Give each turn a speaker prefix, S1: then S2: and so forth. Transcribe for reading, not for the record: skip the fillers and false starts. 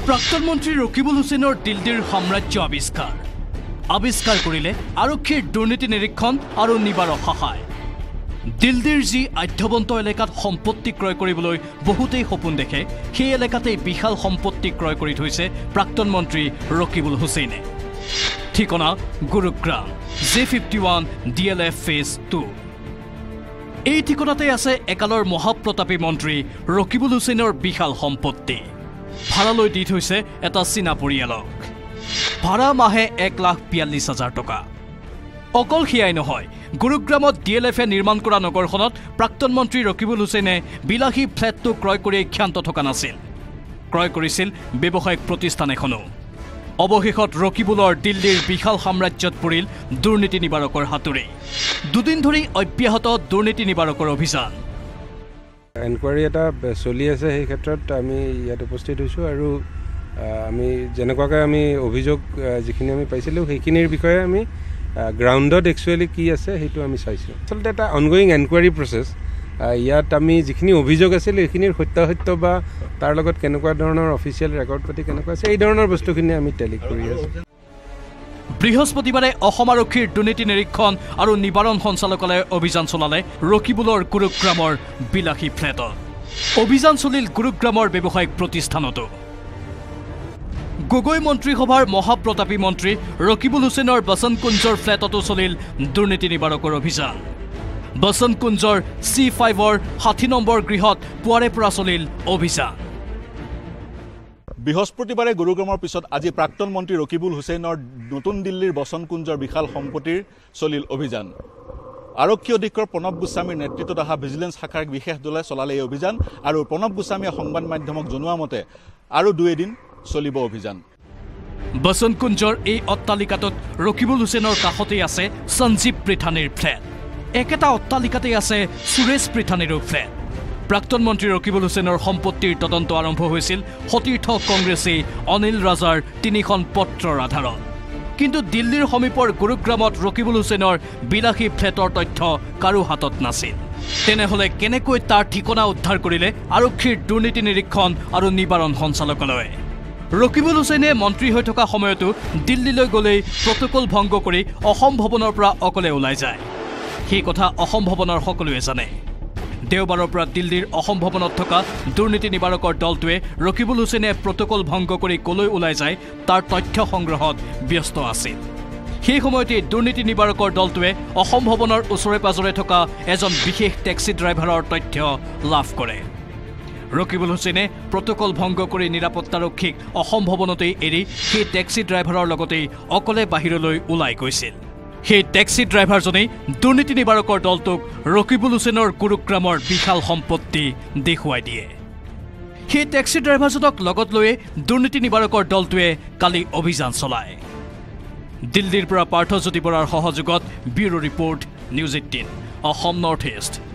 S1: প্ৰাক্তন মন্ত্ৰী ৰকিবুল হুছেইনৰ দিল্লীৰ সাম্ৰাজ্য আৱিষ্কাৰ কৰিলে আৰক্ষীৰ দুৰ্নীতি নিৰীক্ষণ আৰু নিবাৰক সহায়। দিল্লীৰ যি আধ্যবন্ত এলেকাত সম্পত্তি ক্ৰয় কৰিবলৈ বহুতেই সপোন দেখে, সেই এলেকাতেই বিশাল সম্পত্তি ক্ৰয় কৰি থৈছে প্ৰাক্তন মন্ত্ৰী ৰকিবুল হুছেইনে। ঠিকনা গুৰুগ্ৰাম J51 DLF Phase 2। এই ঠিকনাতে আছে একালৰ মহাপ্ৰতাপী মন্ত্ৰী ৰকিবুল হুছেইনৰ বিশাল সম্পত্তি। ভাড়ালৈ দি থৈছে এটা চীনা পৰিয়ালক। ভাড়া মাহে 1,42,000 টকা। অকল সেয়াই নহয়, গুৰুগ্ৰামত DLFে নিৰ্মাণ কৰা নগৰখনত প্ৰাক্তন মন্ত্ৰী ৰকিবুল হুছেইনে বিলাসী ফ্লেটটো ক্ৰয় কৰি ক্ষান্ত থকা নাছিল, ক্ৰয় কৰিছিল ব্যৱসায়িক প্ৰতিষ্ঠান এখনো। অৱশেষত ৰকিবুলৰ দিল্লীৰ বিশাল সাম্ৰাজ্যত পৰিল দুৰ্নীতি নিবাৰকৰ হাতুৰি। দুদিন ধৰি অব্যাহত দুৰ্নীতি নিবাৰকৰ অভিযান।
S2: এনকুৱাৰী এটা চলি আছে, সেই ক্ষেত্ৰত আমি ইয়াত উপস্থিত হৈছোঁ আৰু আমি যেনেকুৱাকৈ আমি অভিযোগ যিখিনি আমি পাইছিলোঁ সেইখিনিৰ বিষয়ে আমি গ্ৰাউণ্ডত একচুৱেলি কি আছে সেইটো আমি চাইছোঁ। আচলতে এটা অনগয়িং এনকুৱাৰী প্ৰচেছ। ইয়াত আমি যিখিনি অভিযোগ আছিল সেইখিনিৰ সত্যাসত্য বা তাৰ লগত কেনেকুৱা ধৰণৰ অফিচিয়েল ৰেকৰ্ড পাতি কেনেকুৱা আছে এই ধৰণৰ বস্তুখিনি আমি টেলি কৰি আছোঁ।
S1: বৃহস্পতিবাৰে অসম আৰক্ষীৰ দুৰ্নীতি নিৰীক্ষণ আৰু নিবাৰণ সঞ্চালকালয়ে অভিযান চলালে ৰকিবুলৰ গুৰুগ্ৰামৰ বিলাসী ফ্লেটত। অভিযান চলিল গুৰুগ্ৰামৰ ব্যৱসায়িক প্ৰতিষ্ঠানতো। গগৈ মন্ত্ৰীসভাৰ মহাপ্ৰতাপী মন্ত্ৰী ৰকিবুল হুছেইনৰ বসন্তকুঞ্জৰ ফ্লেটতো চলিল দুৰ্নীতি নিবাৰকৰ অভিযান। বসন্তকুঞ্জৰ C5ৰ 60 নম্বৰ গৃহত পুৱাৰে পৰা চলিল অভিযান।
S3: বৃহস্পতিবাৰে গুৰুগ্ৰামৰ পিছত আজি প্ৰাক্তন মন্ত্ৰী ৰকিবুল হুছেইনৰ নতুন দিল্লীৰ বসন্তকুঞ্জৰ বিশাল সম্পত্তিৰ চলিল অভিযান। আৰক্ষী অধীক্ষক প্ৰণৱ গোস্বামীৰ নেতৃত্বত অহা ভিজিলেন্স শাখাৰ বিশেষ দলে চলালে এই অভিযান আৰু প্ৰণৱ গোস্বামীয়ে সংবাদ মাধ্যমক জনোৱা মতে আৰু 2 দিন চলিব অভিযান।
S1: বসন্তকুঞ্জৰ এই অট্টালিকাটোত ৰকিবুল হুছেইনৰ কাষতেই আছে সঞ্জীৱ পৃথানীৰ ফ্লেট। একেটা অট্টালিকাতেই আছে সুৰেশ পৃথানীৰো ফ্লেট। প্ৰাক্তন মন্ত্ৰী ৰকিবুল হুছেইনৰ সম্পত্তিৰ তদন্ত আৰম্ভ হৈছিল সতীৰ্থ কংগ্ৰেছী অনিল ৰাজাৰ 3খন পত্ৰৰ আধাৰত। কিন্তু দিল্লীৰ সমীপৰ গুৰুগ্ৰামত ৰকিবুল হুছেইনৰ বিলাসী ফ্লেটৰ তথ্য কাৰো হাতত নাছিল। তেনেহ'লে কেনেকৈ তাৰ ঠিকনা উদ্ধাৰ কৰিলে আৰক্ষীৰ দুৰ্নীতি নিৰীক্ষণ আৰু নিবাৰণ সঞ্চালকালয়ে? ৰকিবুল হুছেইনে মন্ত্ৰী হৈ থকা সময়তো দিল্লীলৈ গ'লেই প্ৰট'কল ভংগ কৰি অসম ভৱনৰ পৰা অকলে ওলাই যায়। সেই কথা অসম ভৱনৰ সকলোৱে জানে। দেওবাৰৰ পৰা দিল্লীৰ অসম ভৱনত থকা দুৰ্নীতি নিবাৰকৰ দলটোৱে ৰকিবুল হুছেইনে প্ৰট'কল ভংগ কৰি কলৈ ওলাই যায় তাৰ তথ্য সংগ্ৰহত ব্যস্ত আছিল। সেই সময়তে দুৰ্নীতি নিবাৰকৰ দলটোৱে অসম ভৱনৰ ওচৰে পাজৰে থকা এজন বিশেষ টেক্সি ড্ৰাইভাৰৰ তথ্য লাভ কৰে। ৰকিবুল হুছেইনে প্ৰট'কল ভংগ কৰি নিৰাপত্তাৰক্ষীক অসম ভৱনতেই এৰি সেই টেক্সি ড্ৰাইভাৰৰ লগতেই অকলে বাহিৰলৈ ওলাই গৈছিল। সেই টেক্সি ড্ৰাইভাৰজনেই দুৰ্নীতি নিবাৰকৰ দলটোক ৰকিবুল হুছেইনৰ গুৰুগ্ৰামৰ বিশাল সম্পত্তি দেখুৱাই দিয়ে। সেই টেক্সি ড্ৰাইভাৰজনক লগত লৈয়ে দুৰ্নীতি নিবাৰকৰ দলটোৱে কালি অভিযান চলায়। দিল্লীৰ পৰা পাৰ্থজ্যোতি বৰাৰ সহযোগত bureau report, news 18 Assam north east.